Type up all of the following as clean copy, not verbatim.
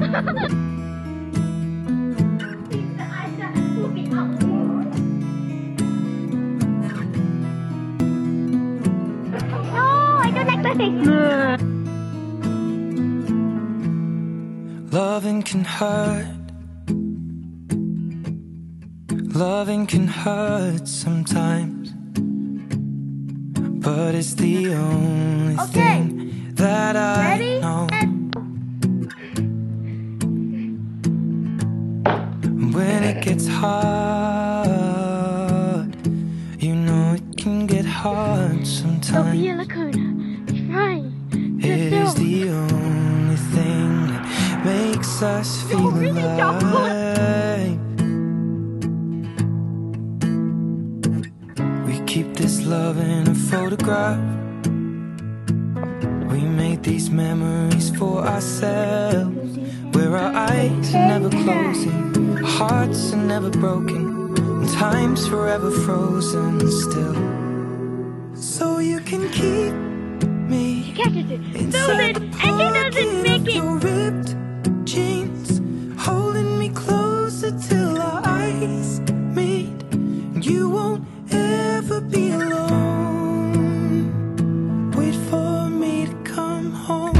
I don't like my face. Loving can hurt. Loving can hurt sometimes, but it's the only thing that I know. When it gets hard, you know it can get hard sometimes. It is the only thing that makes us feel alive. We keep this love in a photograph. We made these memories for ourselves, where our eyes are never closing, our hearts are never broken, and time's forever frozen still. So you can keep me inside the pocket of your ripped jeans, holding me closer till our eyes meet, and you won't ever be alone. Wait for me to come home.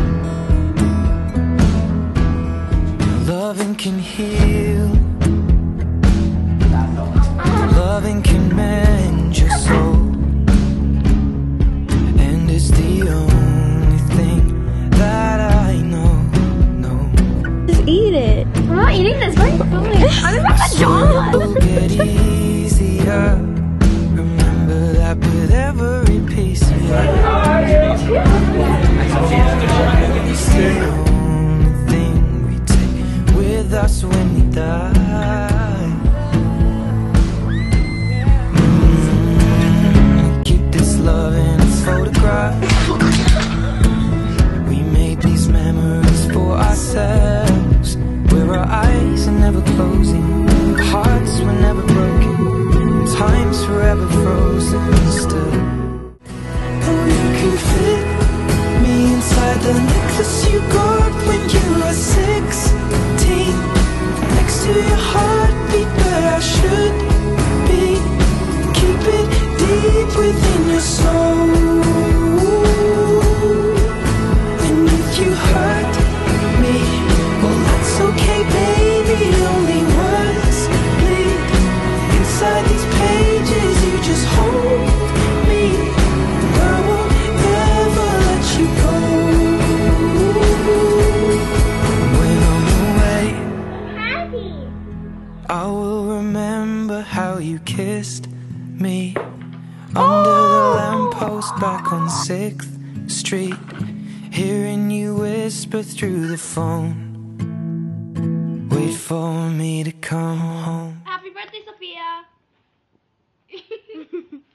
Loving can heal, loving can mend your soul, and it's the only thing that I know. Just eat it. I'm not eating this. What are you doing? I'm in my It will get easier. Remember that with every piece of you. It's the only thing we take with us when we die. Keep this love in a photograph. We made these memories for ourselves, where our eyes are never closing, our hearts were never broken, time's forever frozen still. Oh, you can fit me inside the necklace you got when you were 16, next to your heartbeat where I should be. Keep it deep within your soul, and if you hurt me, well that's okay baby, only words bleed inside these pages. You just hold me, and I won't ever let you go. When I'm away, I will remember how you kissed me under the lamppost back on 6th Street, hearing you whisper through the phone, wait for me to come home. Happy birthday, Sophia.